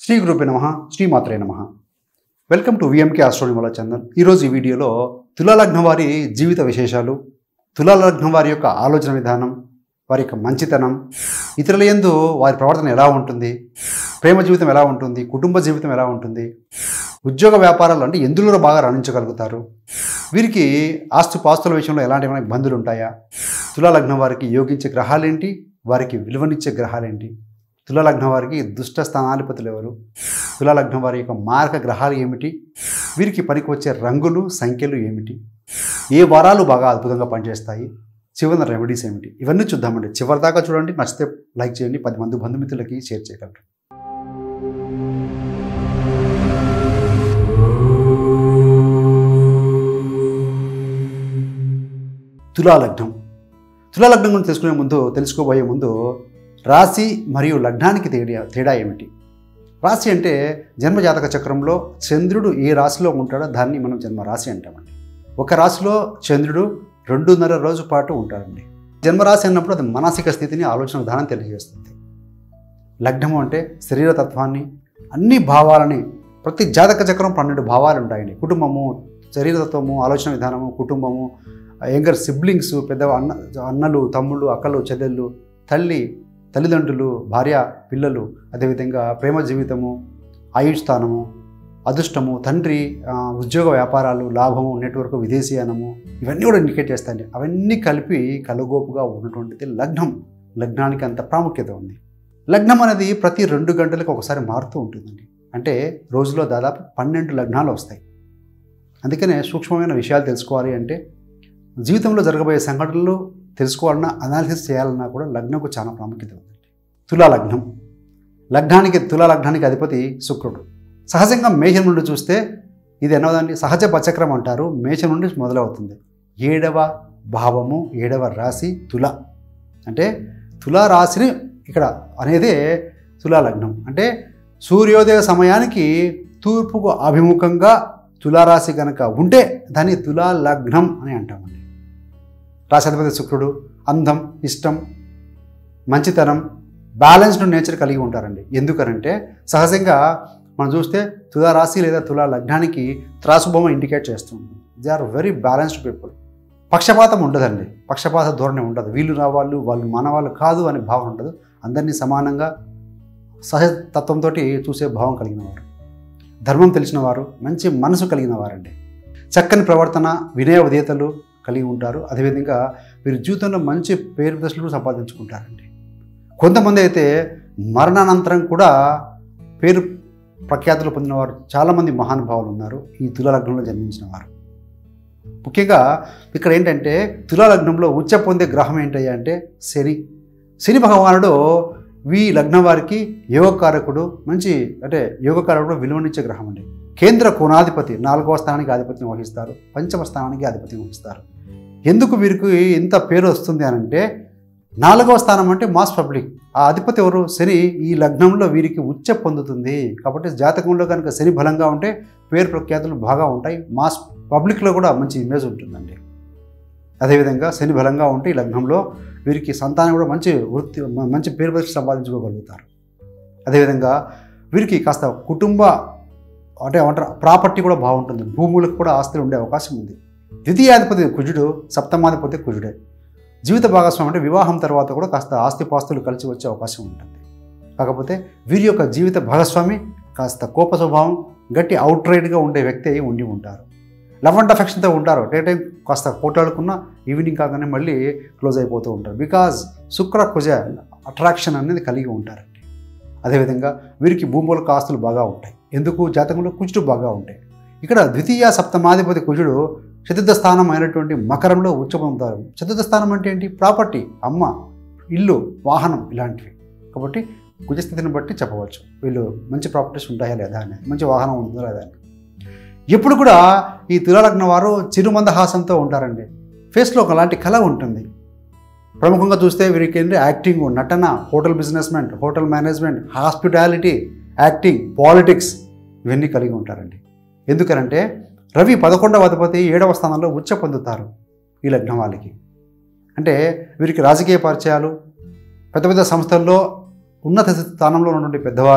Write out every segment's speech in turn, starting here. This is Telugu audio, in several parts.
శ్రీ గురుభ్యో నమః శ్రీమాత్రే నమః వెల్కమ్ టు విఎంకే ఆస్ట్రోనిమల ఛానల్. ఈరోజు ఈ వీడియోలో తులాలగ్నం వారి జీవిత విశేషాలు, తులాలగ్నం వారి యొక్క ఆలోచన విధానం, వారి యొక్క మంచితనం, ఇతరుల యందు వారి ప్రవర్తన ఎలా ఉంటుంది, ప్రేమ జీవితం ఎలా ఉంటుంది, కుటుంబ జీవితం ఎలా ఉంటుంది, ఉద్యోగ వ్యాపారాలు అంటే ఎందులో బాగా రాణించగలుగుతారు, వీరికి ఆస్తుపాస్తుల విషయంలో ఎలాంటి ఏమైనా ఇబ్బందులు ఉంటాయా, తులాలగ్నం వారికి యోగించే గ్రహాలేంటి, వారికి విలువనిచ్చే గ్రహాలేంటి, తులాలగ్నం వారికి దుష్ట స్థానాధిపతులు ఎవరు, తులాలగ్నం వారి యొక్క మార్గ గ్రహాలు ఏమిటి, వీరికి పనికి వచ్చే రంగులు సంఖ్యలు ఏమిటి, ఏ వారాలు బాగా అద్భుతంగా పనిచేస్తాయి, చివరి రెమెడీస్ ఏమిటి, ఇవన్నీ చూద్దామండి. చివరి దాకా చూడండి. నచ్చితే లైక్ చేయండి, 10 మంది బంధుమిత్రులకి షేర్ చేయగలరు. తులాలగ్నం గురించి తెలుసుకోబోయే ముందు రాశి మరియు లగ్నానికి తేడా ఏమిటి? రాశి అంటే జన్మజాతక చక్రంలో చంద్రుడు ఏ రాశిలో ఉంటాడో దాన్ని మనం జన్మరాశి అంటామండి. ఒక రాశిలో చంద్రుడు 2.5 రోజు పాటు ఉంటాడండి. జన్మరాశి అన్నప్పుడు అది మానసిక స్థితిని, ఆలోచన విధానం తెలియజేస్తుంది. లగ్నము అంటే శరీరతత్వాన్ని, అన్ని భావాలని, ప్రతి జాతక చక్రం 12 భావాలు ఉంటాయండి. కుటుంబము, శరీరతత్వము, ఆలోచన విధానము, కుటుంబము, యంగర్ సిబ్లింగ్స్, అన్నలు, తమ్ముళ్ళు, అక్కలు, చెల్లెళ్ళు, తల్లిదండ్రులు, భార్య, పిల్లలు, అదేవిధంగా ప్రేమ జీవితము, ఆయుష్ స్థానము, అదృష్టము, తండ్రి, ఉద్యోగ వ్యాపారాలు, లాభము, నెట్వర్క్, విదేశీయానము, ఇవన్నీ కూడా ఇండికేట్ చేస్తాయండి. అవన్నీ కలిపి కలగోపుగా ఉన్నటువంటిది లగ్నం. లగ్నానికి అంత ప్రాముఖ్యత ఉంది. లగ్నం అనేది ప్రతి 2 గంటలకు ఒకసారి మారుతూ ఉంటుందండి. అంటే రోజులో దాదాపు 12 లగ్నాలు వస్తాయి. అందుకనే సూక్ష్మమైన విషయాలు తెలుసుకోవాలి అంటే, జీవితంలో జరగబోయే సంఘటనలు తెలుసుకోవాలన్నా, అనాలిసిస్ చేయాలన్నా కూడా లగ్నంకు చాలా ప్రాముఖ్యత ఉందండి. తులాలగ్నానికి అధిపతి శుక్రుడు. సహజంగా మేషం నుండి చూస్తే ఇది ఎన్నోదండి, సహజ పచక్రం అంటారు. మేషం నుండి మొదలవుతుంది. 7వ భావము, 7వ రాశి తుల. అంటే తులా రాశిని ఇక్కడ అనేదే తులాలగ్నం. అంటే సూర్యోదయ సమయానికి తూర్పుకు అభిముఖంగా తులారాశి కనుక ఉంటే దాన్ని తులాలగ్నం అని అంటామండి. రాశాధిపతి శుక్రుడు అందం, ఇష్టం, మంచితనం, బ్యాలెన్స్డ్ నేచర్ కలిగి ఉంటారండి. ఎందుకనంటే సహజంగా మనం చూస్తే తులారాశి లేదా తులా లగ్నానికి త్రాసుబొమ్మ ఇండికేట్ చేస్తుంది. They are very balanced people. పక్షపాతం ఉండదండి, పక్షపాత ధోరణి ఉండదు. వీళ్ళు నా వాళ్ళు, వాళ్ళు మన వాళ్ళు కాదు అనే భావం ఉండదు. అందరినీ సమానంగా సహజతత్వంతో చూసే భావం కలిగిన వారు, ధర్మం తెలిసిన వారు, మంచి మనసు కలిగిన వారండి. చక్కని ప్రవర్తన, వినయ విధేయతలు కలిగి ఉంటారు. అదేవిధంగా వీరి జీవితంలో మంచి పేరు ప్రతిష్టలు సంపాదించుకుంటారండి. కొంతమంది అయితే మరణానంతరం కూడా పేరు ప్రఖ్యాతులు పొందినవారు చాలామంది మహానుభావులు ఉన్నారు ఈ తులాలగ్నంలో జన్మించిన వారు. ముఖ్యంగా ఇక్కడ ఏంటంటే తులాలగ్నంలో ఉచ్చ పొందే గ్రహం ఏంటయ్యా అంటే శని భగవానుడు ఈ లగ్నం వారికి యోగకారకుడు. యోగకారకుడు విలువనిచ్చే గ్రహం అండి. కేంద్ర కోణాధిపతి, 4వ స్థానానికి ఆధిపత్యం వహిస్తారు, 5వ స్థానానికి ఆధిపత్యం వహిస్తారు. ఎందుకు వీరికి ఇంత పేరు వస్తుంది అని అంటే 4వ స్థానం అంటే మాస్ పబ్లిక్. ఆ అధిపతి ఎవరు? శని. ఈ లగ్నంలో వీరికి ఉచ్చ పొందుతుంది. కాబట్టి జాతకంలో కనుక శని బలంగా ఉంటే పేరు ప్రఖ్యాతులు బాగా ఉంటాయి. మాస్ పబ్లిక్లో కూడా మంచి ఇమేజ్ ఉంటుందండి. అదేవిధంగా శని బలంగా ఉంటే ఈ లగ్నంలో వీరికి సంతానం కూడా మంచి పేరు ప్రతిష్ట సంపాదించుకోగలుగుతారు. అదేవిధంగా వీరికి కాస్త కుటుంబ ప్రాపర్టీ కూడా బాగుంటుంది. భూములకు కూడా ఆస్తులు ఉండే అవకాశం ఉంది. ద్వితీయాధిపతి కుజుడు, సప్తమాధిపతి కుజుడే. జీవిత భాగస్వామి అంటే వివాహం తర్వాత కూడా కాస్త ఆస్తిపాస్తులు కలిసి వచ్చే అవకాశం ఉంటుంది. కాకపోతే వీరి యొక్క జీవిత భాగస్వామి కాస్త కోప స్వభావం, గట్టి అవుట్రైడ్గా ఉండే వ్యక్తి అయి ఉండి ఉంటారు. లవ్ అండ్ అఫెక్షన్తో ఉంటారు. డే టైం కాస్త పోటాడుకున్న ఈవినింగ్ కాగానే మళ్ళీ క్లోజ్ అయిపోతూ ఉంటారు. బికాజ్ శుక్ర కుజ అట్రాక్షన్ అనేది కలిగి ఉంటారండి. అదేవిధంగా వీరికి భూములకు ఆస్తులు బాగా ఉంటాయి. ఎందుకు? జాతకంలో కుజుడు బాగా ఉంటాయి. ఇక్కడ ద్వితీయ సప్తమాధిపతి కుజుడు చతుర్థ స్థానం అయినటువంటి మకరంలో ఉచ్చ పొందుతారు. చతుర్థ స్థానం అంటే ఏంటి? ప్రాపర్టీ, అమ్మ, ఇల్లు, వాహనం, ఇలాంటివి. కాబట్టి కుజస్థితిని బట్టి చెప్పవచ్చు వీళ్ళు మంచి ప్రాపర్టీస్ ఉంటాయా లేదా అనేది, మంచి వాహనం ఉంటుందా లేదా అని. ఎప్పుడు కూడా ఈ తులాలగ్నం వారు చిరుమందహాసంతో ఉంటారండి. ఫేస్లో ఒకలాంటి కళ ఉంటుంది. ప్రముఖంగా చూస్తే వీరికి ఏంటి? యాక్టింగ్, నటన, హోటల్ బిజినెస్మెంట్, hotel management, hospitality, acting, politics, ఇవన్నీ కలిగి ఉంటారండి. ఎందుకనంటే రవి 11వ అధిపతి 7వ స్థానంలో ఉచ్చ పొందుతారు ఈ లగ్నం వాళ్ళకి. అంటే వీరికి రాజకీయ పరిచయాలు, పెద్ద పెద్ద సంస్థల్లో ఉన్నత స్థానంలో ఉన్నటువంటి పెద్దవారు,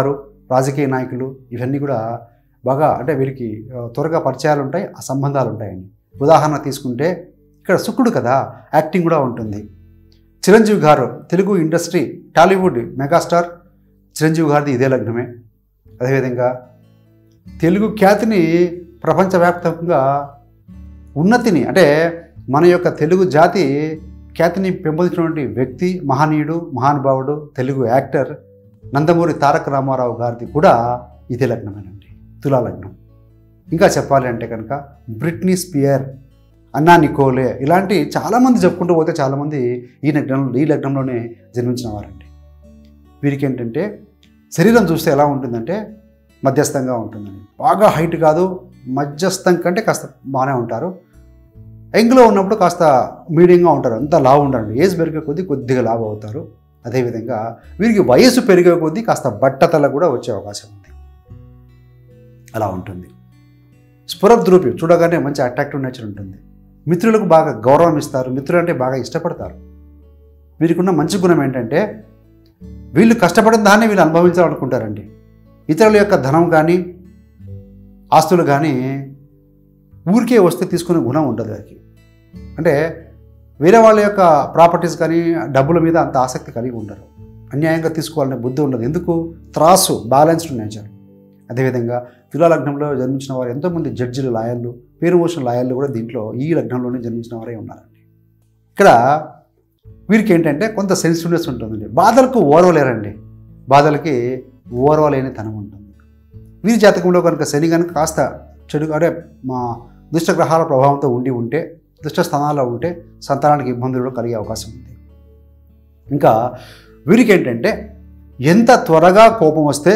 రాజకీయ నాయకులు ఇవన్నీ కూడా బాగా అంటే వీరికి త్వరగా పరిచయాలు ఉంటాయి, ఆ సంబంధాలు ఉంటాయండి. ఉదాహరణ తీసుకుంటే ఇక్కడ శుక్రుడు కదా, యాక్టింగ్ కూడా ఉంటుంది. Chiranjeevi garu Telugu industry Tollywood megastar Chiranjeevi గారిది ఇదే లగ్నమే. అదేవిధంగా తెలుగు ఖ్యాతిని ప్రపంచవ్యాప్తంగా ఉన్నతిని అంటే మన యొక్క తెలుగు జాతి ఖ్యాతిని పెంపొందించినటువంటి వ్యక్తి, మహనీయుడు, మహానుభావుడు, తెలుగు యాక్టర్ నందమూరి తారక రామారావు గారిది కూడా ఇదే లగ్నమేనండి, తులా లగ్నం. ఇంకా చెప్పాలి అంటే కనుక బ్రిట్నీ స్పియర్, అన్నా నికోలే ఇలాంటి చాలామంది చెప్పుకుంటూ పోతే చాలామంది ఈ లగ్నంలోనే జన్మించిన వారండి. వీరికి ఏంటంటే శరీరం చూస్తే ఎలా ఉంటుందంటే మధ్యస్థంగా ఉంటుందండి. బాగా హైట్ కాదు, మధ్యస్థం కంటే కాస్త బాగానే ఉంటారు. యంగ్లో ఉన్నప్పుడు కాస్త మీడియంగా ఉంటారు, అంత లావు ఉండరు. ఏజ్ పెరిగే కొద్దీ కొద్దిగా లావు అవుతారు. అదేవిధంగా వీరికి వయసు పెరిగే కొద్దీ కాస్త బట్టతల కూడా వచ్చే అవకాశం ఉంది. అలా ఉంటుంది. స్ఫురద్రూపి, చూడగానే మంచి అట్రాక్టివ్ నేచర్ ఉంటుంది. మిత్రులకు బాగా గౌరవం ఇస్తారు, మిత్రులు అంటే బాగా ఇష్టపడతారు. వీరికి ఉన్న మంచి గుణం ఏంటంటే వీళ్ళు కష్టపడిన దాన్ని వీళ్ళు అనుభవించాలనుకుంటారండి. ఇతరుల యొక్క ధనం కానీ ఆస్తులు కానీ ఊరికే వస్తే తీసుకునే గుణం ఉండదు వారికి. అంటే వేరే వాళ్ళ యొక్క ప్రాపర్టీస్ కానీ డబ్బుల మీద అంత ఆసక్తి కలిగి ఉండరు. అన్యాయంగా తీసుకోవాలనే బుద్ధి ఉండదు. ఎందుకు? త్రాసు, బ్యాలెన్స్డ్ నేచర్. అదేవిధంగా తులా లగ్నంలో జన్మించిన వారు ఎంతోమంది జడ్జిలు, లాయర్లు, పేరు మోషన్ లాయర్లు కూడా దీంట్లో ఈ లగ్నంలోనే జన్మించిన వారే ఉన్నారండి. ఇక్కడ వీరికి ఏంటంటే కొంత సెన్సిటివ్నెస్ ఉంటుందండి. బాధలకు ఓర్వలేరండి, బాధలకి ఓర్వలేని తనం ఉంటుంది. వీరి జాతకంలో కనుక శని కనుక కాస్త చెడు అంటే మా దుష్ట గ్రహాల ప్రభావంతో ఉంటే, దుష్ట స్థానాల్లో ఉంటే సంతానానికి ఇబ్బందులు కూడా కలిగే అవకాశం ఉంది. ఇంకా వీరికి ఏంటంటే ఎంత త్వరగా కోపం వస్తే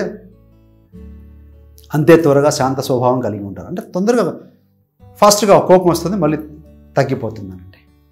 అంతే త్వరగా శాంత స్వభావం కలిగి ఉంటారు. అంటే తొందరగా ఫాస్ట్గా కోపం వస్తుంది, మళ్ళీ తగ్గిపోతుందండి.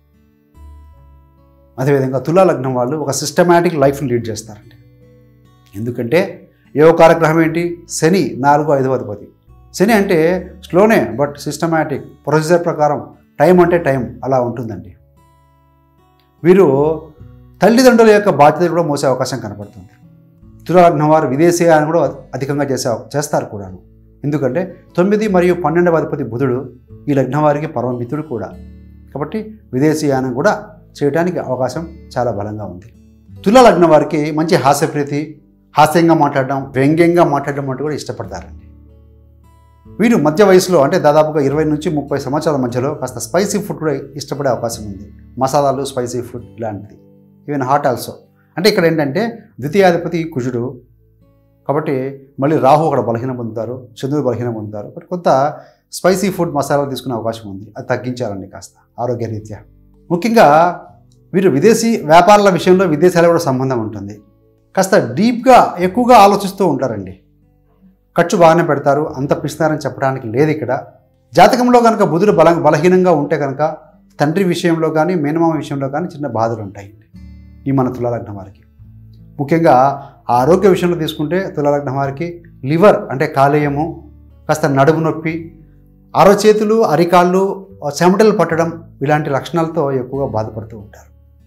అదేవిధంగా తులా లగ్నం వాళ్ళు ఒక సిస్టమాటిక్ లైఫ్ని లీడ్ చేస్తారండి. ఎందుకంటే యోగకారక గ్రహం ఏంటి? శని, 4వ 5వ అధిపతి. శని అంటే స్లోనే బట్ సిస్టమాటిక్, ప్రొసీజర్ ప్రకారం, టైం అంటే టైం అలా ఉంటుందండి. వీరు తల్లిదండ్రుల యొక్క బాధ్యత కూడా మోసే అవకాశం కనపడుతుంది. తులా లగ్నం వారు విదేశీయాన్ని కూడా అధికంగా చేస్తారు కూడాను. ఎందుకంటే 9 మరియు 12వ అధిపతి బుధుడు ఈ లగ్నం వారికి పరమమిత్రుడు కూడా. కాబట్టి విదేశీయానం కూడా చేయడానికి అవకాశం చాలా బలంగా ఉంది. తులా లగ్నం వారికి మంచి హాస్యప్రీతి, హాస్యంగా మాట్లాడడం, వ్యంగ్యంగా మాట్లాడడం అంటూ కూడా ఇష్టపడతారండి. వీరు మధ్య వయసులో అంటే దాదాపుగా 20 నుంచి 30 సంవత్సరాల మధ్యలో కాస్త స్పైసీ ఫుడ్ కూడా ఇష్టపడే అవకాశం ఉంది. మసాలాలు, స్పైసీ ఫుడ్ ఇలాంటిది, ఈవెన్ హాట్ ఆల్సో. అంటే ఇక్కడ ఏంటంటే ద్వితీయాధిపతి కుజుడు కాబట్టి మళ్ళీ రాహు అక్కడ బలహీనం పొందుతారు, చంద్రుడు బలహీనం పొందుతారు. బట్ కొంత స్పైసీ ఫుడ్ మసాలాలు తీసుకునే అవకాశం ఉంది. అది తగ్గించాలండి కాస్త ఆరోగ్యరీత్యా. ముఖ్యంగా వీరు విదేశీ వ్యాపారాల విషయంలో విదేశాల కూడా సంబంధం ఉంటుంది. కాస్త డీప్గా ఎక్కువగా ఆలోచిస్తూ ఉంటారండి. ఖర్చు బాగానే పెడతారు, అంత పిస్తారని చెప్పడానికి లేదు ఇక్కడ. జాతకంలో కనుక బుధుడు బలహీనంగా ఉంటే కనుక తండ్రి విషయంలో కానీ మేనమామ విషయంలో కానీ చిన్న బాధలు ఉంటాయండి ఈ మన తులా లగ్నం వారికి. ముఖ్యంగా ఆరోగ్య విషయంలో తీసుకుంటే తులా లగ్నం వారికి లివర్ అంటే కాలేయము, కాస్త నడుము నొప్పి, అరచేతులు, అరికాళ్ళు చెమటలు పట్టడం ఇలాంటి లక్షణాలతో ఎక్కువగా బాధపడుతూ ఉంటారు.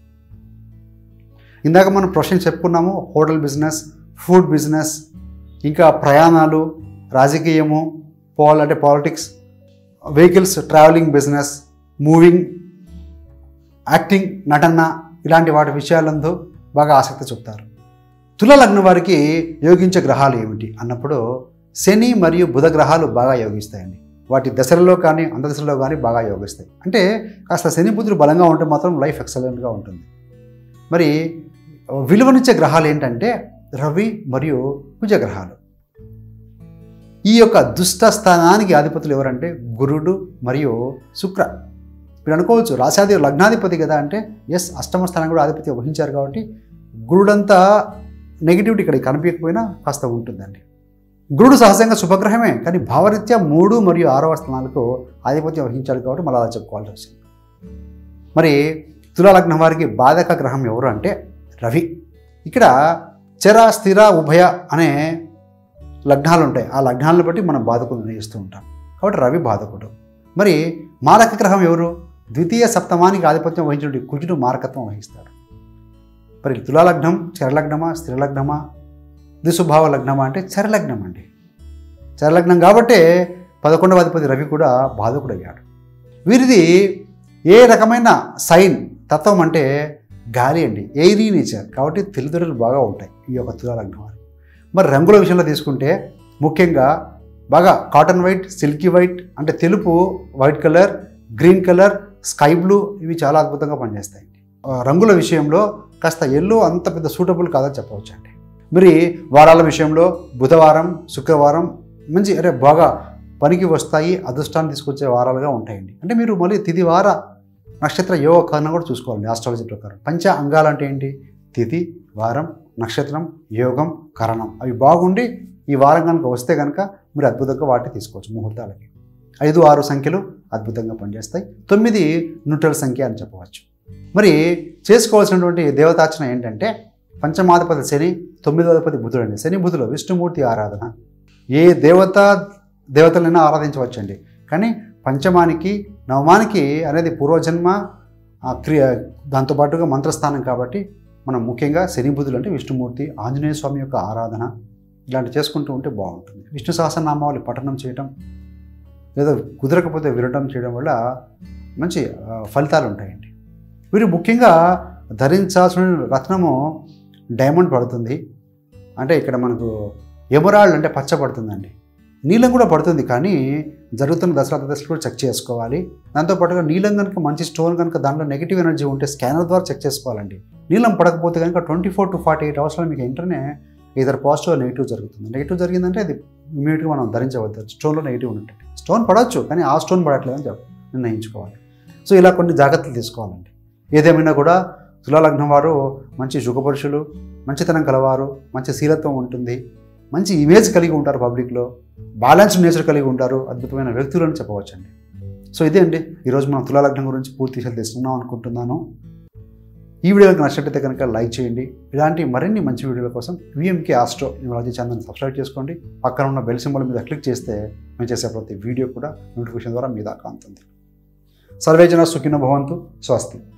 ఇందాక మనం ప్రొఫెషన్ చెప్పుకున్నాము, హోటల్ బిజినెస్, ఫుడ్ బిజినెస్, ఇంకా ప్రయాణాలు, రాజకీయము, అంటే politics, vehicles, travelling business, moving, acting, నటన ఇలాంటి వాటి విషయాలందు బాగా ఆసక్తి చూపుతారు. తులా లగ్నం వారికి యోగించే గ్రహాలు ఏమిటి అన్నప్పుడు శని మరియు బుధ గ్రహాలు బాగా యోగిస్తాయండి. వాటి దశలలో కానీ అంతదశలో కానీ బాగా యోగిస్తాయి. అంటే కాస్త శని బుధుడు బలంగా ఉంటే మాత్రం లైఫ్ ఎక్సలెంట్గా ఉంటుంది. మరి విలువనిచ్చే గ్రహాలు ఏంటంటే రవి మరియు కుజగ్రహాలు. ఈ యొక్క దుష్ట స్థానానికి అధిపతులు ఎవరంటే గురుడు మరియు శుక్ర. మీరు అనుకోవచ్చు రాశాది లగ్నాధిపతి కదా అంటే ఎస్, అష్టమ స్థానం కూడా ఆధిపత్యం వహించారు కాబట్టి గురుడంతా నెగిటివిటీ ఇక్కడ కనిపించకపోయినా కాస్త ఉంటుందండి. గురుడు సహజంగా శుభగ్రహమే, కానీ భావరీత్యా 3 మరియు 6వ స్థానాలకు ఆధిపత్యం వహించాడు కాబట్టి మళ్ళీ అలా చెప్పుకోవాల్సి వచ్చింది. మరి తులా లగ్నం వారికి బాధక గ్రహం ఎవరు అంటే రవి. ఇక్కడ చర, స్థిర, ఉభయ అనే లగ్నాలు ఉంటాయి. ఆ లగ్నాలను బట్టి మనం బాధకులు నిర్ణయిస్తూ ఉంటాం కాబట్టి రవి బాధకుడు. మరి మారక గ్రహం ఎవరు? ద్వితీయ సప్తమానికి ఆధిపత్యం వహించిన కుజుడు మారకత్వం వహిస్తాడు. మరి తులా లగ్నం చరలగ్నమా, స్థిర లగ్నమా, ద్విస్వభావ లగ్నం అంటే చరలగ్నం అండి. చరలగ్నం కాబట్టే 11వ అధిపతి రవి కూడా బాధకుడయ్యాడు. వీరిది ఏ రకమైన సైన్ తత్వం అంటే గాలి అండి, ఎయిరీ నేచర్. కాబట్టి తెలివితేటలు బాగా ఉంటాయి ఈ యొక్క తులా లగ్నం వారు. మరి రంగుల విషయంలో తీసుకుంటే ముఖ్యంగా బాగా కాటన్ వైట్, సిల్కీ వైట్ అంటే తెలుపు, white colour, green colour, sky blue ఇవి చాలా అద్భుతంగా పనిచేస్తాయి. రంగుల విషయంలో కాస్త ఎల్లో అంత పెద్ద సూటబుల్ కాదని చెప్పవచ్చు అండి. మరి వారాల విషయంలో బుధవారం, శుక్రవారం మంచి బాగా పనికి వస్తాయి, అదృష్టాన్ని తీసుకొచ్చే వారాలుగా ఉంటాయండి. అంటే మీరు మళ్ళీ తిథి వార నక్షత్ర యోగ కరణం కూడా చూసుకోవాలండి ఆస్ట్రాలజీ ప్రకారం. పంచ అంగాలు అంటే ఏంటి? తిథి, వారం, నక్షత్రం, యోగం, కరణం అవి బాగుండి ఈ వారం కనుక వస్తే కనుక మీరు అద్భుతంగా వాటిని తీసుకోవచ్చు ముహూర్తాలకి. 5, 6 సంఖ్యలు అద్భుతంగా పనిచేస్తాయి. 9 న్యూట్రల్ సంఖ్య అని చెప్పవచ్చు. మరి చేసుకోవాల్సినటువంటి దేవతార్చన ఏంటంటే పంచమాధిపతి శని, 9వ అధిపతి బుధుడు అండి. శని బుధులు విష్ణుమూర్తి ఆరాధన. ఏ దేవతలైనా ఆరాధించవచ్చండి. కానీ పంచమానికి, నవమానికి అనేది పూర్వజన్మ క్రియ, దాంతోపాటుగా మంత్రస్థానం కాబట్టి మనం ముఖ్యంగా శని బుధులు అంటే విష్ణుమూర్తి, ఆంజనేయ స్వామి యొక్క ఆరాధన ఇలాంటివి చేసుకుంటూ ఉంటే బాగుంటుంది. విష్ణు సహస్రనామావళి పఠనం చేయటం లేదా కుదరకపోతే వినడం చేయడం వల్ల మంచి ఫలితాలు ఉంటాయండి. వీరు ముఖ్యంగా ధరించాల్సిన రత్నము డైమండ్ పడుతుంది. అంటే ఇక్కడ మనకు ఎమరాల్డ్ అంటే పచ్చ పడుతుందండి. నీలం కూడా పడుతుంది, కానీ జరుగుతున్న దశలు కూడా చెక్ చేసుకోవాలి. దాంతోపాటుగా నీలం కనుక మంచి స్టోన్ కనుక దాంట్లో నెగిటివ్ ఎనర్జీ ఉంటే స్కానర్ ద్వారా చెక్ చేసుకోవాలండి. నీలం పడకపోతే కనుక 24 to 48 అవర్స్లో మీకు వెంటనే ఇద్దరు పాజిటివ్ నెగిటివ్ జరుగుతుంది. నెగిటివ్ జరిగిందంటే అది ఇమీడియట్గా మనం ధరించవద్దు. స్టోన్లో నెగిటివ్ ఉంటుంది. స్టోన్ పడవచ్చు, కానీ ఆ స్టోన్ పడట్లేదని నిర్ణయించుకోవాలి. సో ఇలా కొన్ని జాగ్రత్తలు తీసుకోవాలండి. ఏదేమైనా కూడా తులాలగ్నం వారు మంచి శుభపురుషులు, మంచితనం కలవారు, మంచి శీలత్వం ఉంటుంది, మంచి ఇమేజ్ కలిగి ఉంటారు, పబ్లిక్లో బ్యాలెన్స్డ్ నేచర్ కలిగి ఉంటారు, అద్భుతమైన వ్యక్తులు అని చెప్పవచ్చండి. సో ఇదే అండి ఈరోజు మనం తులాలగ్నం గురించి పూర్తి విషయాలు తెలుసుకున్నాం అనుకుంటున్నాను. ఈ వీడియో కనుక నచ్చినట్లయితే కనుక లైక్ చేయండి. ఇలాంటి మరిన్ని మంచి వీడియోల కోసం VMK ఆస్ట్రో న్యూమరాలజీ ఛానల్ని సబ్స్క్రైబ్ చేసుకోండి. పక్కన ఉన్న బెల్ సింబల్ మీద క్లిక్ చేస్తే మేము చేసే ప్రతి వీడియో కూడా నోటిఫికేషన్ ద్వారా మీ దాకా అందుతుంది. సర్వే జన సుఖినో భవంతు. స్వస్తి.